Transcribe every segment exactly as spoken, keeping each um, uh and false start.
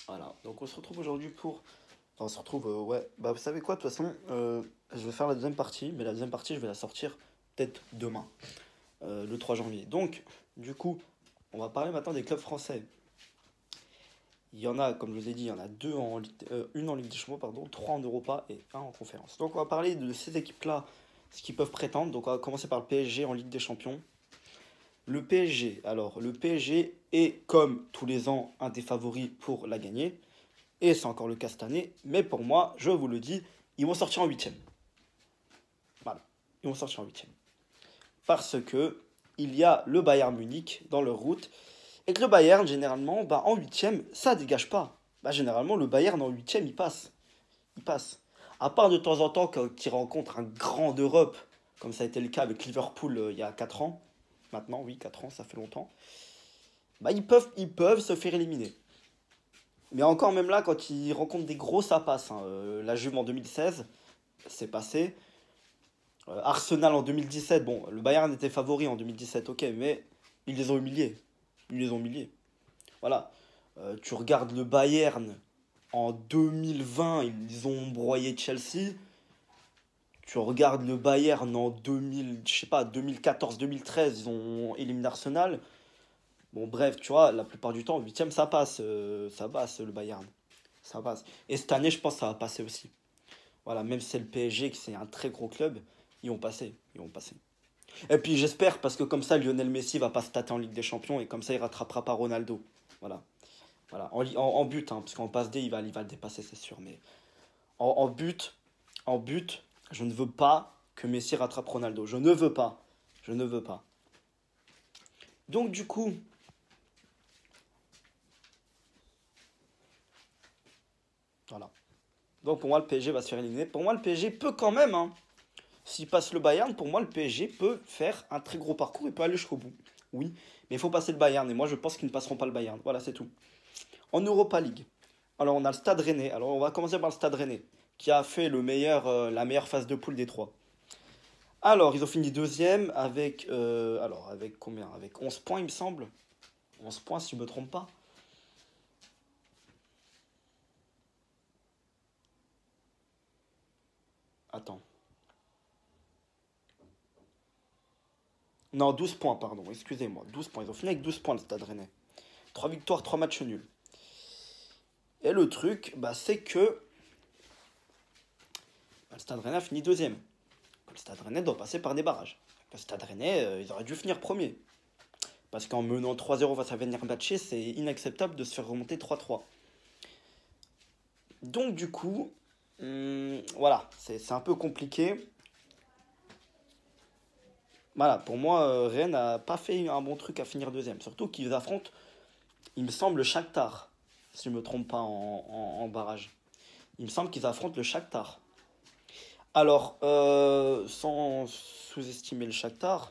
Voilà, donc on se retrouve aujourd'hui pour... enfin, on se retrouve, euh, ouais, bah vous savez quoi, de toute façon, euh, je vais faire la deuxième partie, mais la deuxième partie, je vais la sortir peut-être demain, euh, le trois janvier. Donc, du coup, on va parler maintenant des clubs français. Il y en a, comme je vous ai dit, il y en a deux en Ligue- euh, une en Ligue des Champions, pardon, trois en Europa et un en conférence. Donc on va parler de ces équipes-là, ce qu'ils peuvent prétendre. Donc on va commencer par le P S G en Ligue des Champions. Le P S G, alors le P S G est comme tous les ans un des favoris pour la gagner. Et c'est encore le cas cette année. Mais pour moi, je vous le dis, ils vont sortir en huitième. Voilà, ils vont sortir en huitième. Parce que il y a le Bayern Munich dans leur route. Et que le Bayern, généralement, bah, en huitième, ça dégage pas. Bah, généralement, le Bayern en huitième, il passe. Il passe. À part de temps en temps quand il rencontre un grand d'Europe, comme ça a été le cas avec Liverpool euh, il y a quatre ans. Maintenant, oui, quatre ans, ça fait longtemps. Bah, ils peuvent, ils peuvent se faire éliminer. Mais encore même là, quand ils rencontrent des gros, ça passe, hein. Euh, la Juve en deux mille seize, c'est passé. Euh, Arsenal en deux mille dix-sept, bon, le Bayern était favori en deux mille dix-sept, ok, mais ils les ont humiliés. Ils les ont humiliés. Voilà. Euh, tu regardes le Bayern en deux mille vingt, ils ont broyé Chelsea. Tu regardes le Bayern en deux mille, je sais pas, deux mille quatorze, deux mille treize, ils ont éliminé Arsenal. Bon, bref, tu vois, la plupart du temps, huitième, ça passe. Euh, ça passe, le Bayern. Ça passe. Et cette année, je pense que ça va passer aussi. Voilà, même si c'est le P S G, que c'est un très gros club, ils vont passer. Ils vont passer. Et puis j'espère, parce que comme ça, Lionel Messi va pas se tâter en Ligue des Champions, et comme ça, il rattrapera pas Ronaldo. Voilà. Voilà. En, en, en but, hein, parce qu'en passe D, il va, il va le dépasser, c'est sûr. Mais en, en but, en but, je ne veux pas que Messi rattrape Ronaldo. Je ne veux pas. Je ne veux pas. Donc du coup, voilà. Donc pour moi, le P S G va se faire éliminer. Pour moi, le P S G peut quand même, hein. S'il passe le Bayern, pour moi, le P S G peut faire un très gros parcours et peut aller jusqu'au bout. Oui, mais il faut passer le Bayern. Et moi, je pense qu'ils ne passeront pas le Bayern. Voilà, c'est tout. En Europa League, alors on a le Stade Rennais. Alors on va commencer par le Stade Rennais, qui a fait le meilleur, euh, la meilleure phase de poule des trois. Alors, ils ont fini deuxième avec, euh, alors, avec combien? Avec onze points, il me semble. onze points, si je ne me trompe pas. Attends. Non, douze points, pardon. Excusez-moi. douze points. Ils ont fini avec douze points, le Stade Rennais. Trois victoires, trois matchs nuls. Et le truc, bah, c'est que bah, le Stade Rennais a fini deuxième. Le Stade Rennais doit passer par des barrages. Le Stade Rennais, euh, ils auraient dû finir premier. Parce qu'en menant trois zéro face à Fenerbahçe, c'est inacceptable de se faire remonter trois trois. Donc du coup, hum, voilà, c'est c'est un peu compliqué. Voilà, pour moi, euh, Rennes n'a pas fait un bon truc à finir deuxième. Surtout qu'ils affrontent, il me semble, le Shakhtar. Si je ne me trompe pas en, en- en barrage. Il me semble qu'ils affrontent le Shakhtar. Alors, euh, sans sous-estimer le Shakhtar,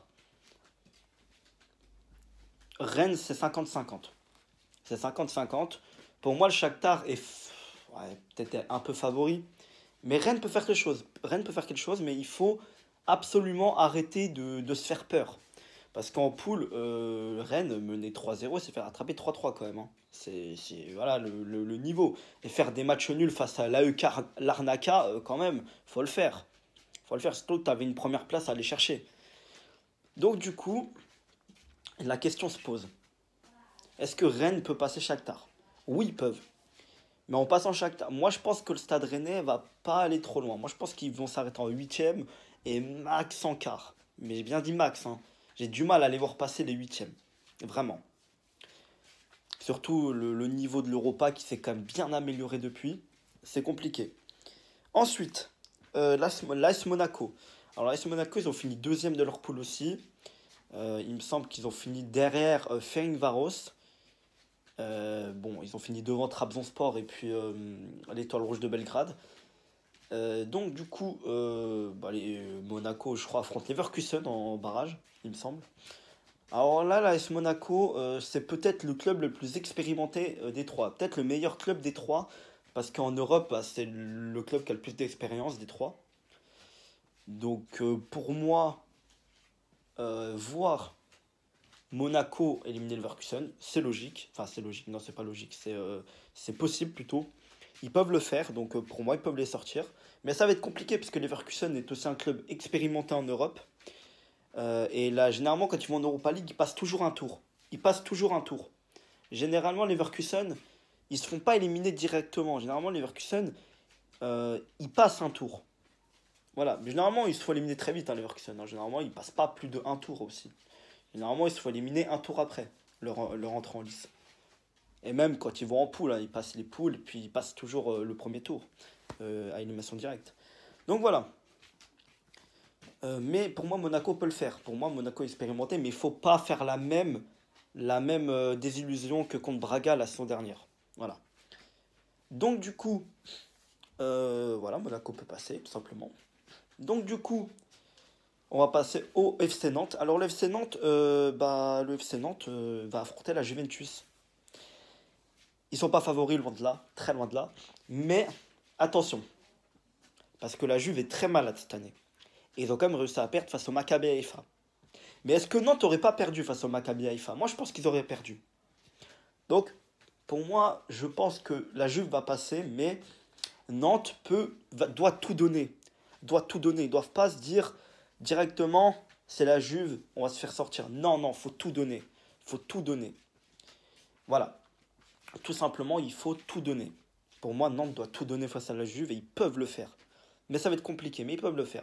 Rennes, c'est cinquante cinquante. C'est cinquante cinquante. Pour moi, le Shakhtar est f- ouais, peut-être un peu favori. Mais Rennes peut faire quelque chose. Rennes peut faire quelque chose, mais il faut absolument arrêter de, de se faire peur. Parce qu'en poule, euh, Rennes mener trois zéro, c'est faire attraper trois trois quand même, hein. C'est c'est- voilà le, le- le niveau. Et faire des matchs nuls face à l'A E K Larnaca, euh, quand même, faut le faire. Faut le faire, surtout que tu avais une première place à aller chercher. Donc du coup, la question se pose. Est-ce que Rennes peut passer Shakhtar? Oui, ils peuvent. Mais en passant Shakhtar, moi je pense que le Stade Rennais va pas aller trop loin. Moi je pense qu'ils vont s'arrêter en huitième et max en quart. Mais j'ai bien dit max, hein. J'ai du mal à les voir passer les huitièmes. Vraiment. Surtout le, le niveau de l'Europa qui s'est quand même bien amélioré depuis. C'est compliqué. Ensuite, euh, l'A S, l'A S Monaco. Alors l'A S Monaco, ils ont fini deuxième de leur poule aussi. Euh, il me semble qu'ils ont fini derrière euh, Ferencváros. Euh, bon, ils ont fini devant Trabzonspor et puis euh, l'Étoile Rouge de Belgrade. Euh, donc du coup, euh, bah, les, Monaco, je crois, affronte Leverkusen en barrage, il me semble. Alors là, l'A S Monaco, euh, c'est peut-être le club le plus expérimenté euh, des trois. Peut-être le meilleur club des trois. Parce qu'en Europe, bah, c'est le club qui a le plus d'expérience des trois. Donc euh, pour moi, euh, voir. Monaco éliminer Leverkusen, c'est logique. Enfin, c'est logique, non, c'est pas logique, c'est euh, c'est possible plutôt. Ils peuvent le faire, donc euh, pour moi, ils peuvent les sortir. Mais ça va être compliqué, parce que Leverkusen est aussi un club expérimenté en Europe. Euh, et là, généralement, quand ils vont en Europa League, ils passent toujours un tour. Ils passent toujours un tour. Généralement, Leverkusen, ils se font pas éliminer directement. Généralement, Leverkusen, euh, ils passent un tour. Voilà. Mais généralement, ils se font éliminer très vite, hein, Leverkusen, hein. Généralement, ils passent pas plus de un tour aussi. Généralement, ils se font éliminer un tour après leur, leur entrée en lice. Et même quand ils vont en poule, hein, ils passent les poules, puis ils passent toujours euh, le premier tour euh, à élimination directe. Donc voilà. Euh, mais pour moi, Monaco peut le faire. Pour moi, Monaco est expérimenté, mais il faut pas faire la même, la même euh, désillusion que contre Braga la saison dernière. Voilà. Donc du coup, euh, voilà, Monaco peut passer, tout simplement. Donc du coup, on va passer au F C Nantes. Alors le F C Nantes, euh, bah, le F C Nantes euh, va affronter la Juventus. Ils sont pas favoris, loin de là, très loin de là. Mais attention, parce que la Juve est très malade cette année. Et ils ont quand même réussi à perdre face au Maccabi Haïfa. Mais est-ce que Nantes n'aurait pas perdu face au Maccabi Haïfa? Moi, je pense qu'ils auraient perdu. Donc, pour moi, je pense que la Juve va passer, mais Nantes peut, va- doit tout donner. Doit tout donner. Ils ne doivent pas se dire directement, c'est la Juve, on va se faire sortir. Non, non, faut tout donner. Il faut tout donner. Voilà. Tout simplement, il faut tout donner. Pour moi, Nantes doit tout donner face à la Juve et ils peuvent le faire. Mais ça va être compliqué, mais ils peuvent le faire.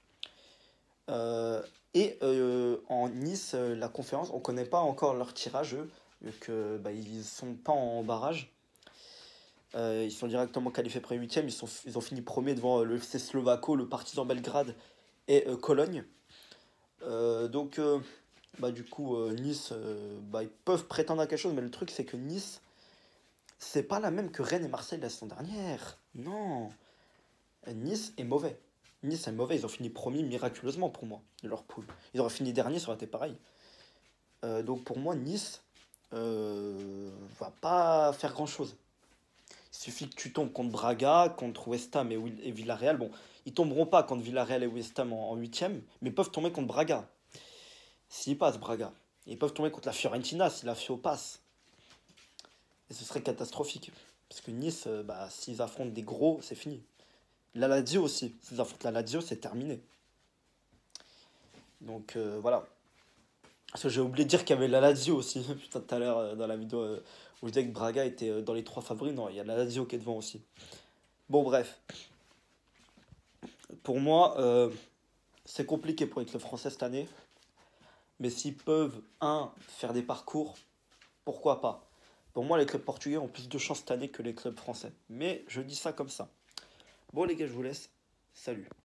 Euh, et euh, en Nice, euh, la conférence, on ne connaît pas encore leur tirage, eux, vu que bah, ils sont pas en barrage. Euh, ils sont directement qualifiés après huitième. Ils, sont, ils ont fini premier devant euh, le F C Slovako, le Partizan Belgrade et euh, Cologne. Euh, donc, euh, bah, du coup, euh, Nice, euh, bah, ils peuvent prétendre à quelque chose, mais le truc, c'est que Nice, c'est pas la même que Rennes et Marseille la saison dernière. Non. Nice est mauvais. Nice est mauvais. Ils ont fini premier miraculeusement pour moi, de leur poule. Ils auraient fini dernier, ça aurait été pareil. Euh, donc pour moi, Nice euh, va pas faire grand-chose. Il suffit que tu tombes contre Braga, contre West Ham et, et Villarreal. Bon, ils tomberont pas contre Villarreal et West Ham en huitième, mais peuvent tomber contre Braga. S'ils passent Braga. Ils peuvent tomber contre la Fiorentina si la Fio passe. Et ce serait catastrophique. Parce que Nice, euh, bah, s'ils affrontent des gros, c'est fini. La Lazio aussi. S'ils affrontent la Lazio, c'est terminé. Donc euh, voilà. Parce que j'ai oublié de dire qu'il y avait la Lazio aussi. Putain, tout à l'heure, euh, dans la vidéo euh, où je disais que Braga était euh, dans les trois favoris. Non, il y a la Lazio qui est devant aussi. Bon, bref. Pour moi, euh, c'est compliqué pour les clubs français cette année. Mais s'ils peuvent, un, faire des parcours, pourquoi pas? Pour moi, les clubs portugais ont plus de chance cette année que les clubs français. Mais je dis ça comme ça. Bon, les gars, je vous laisse. Salut.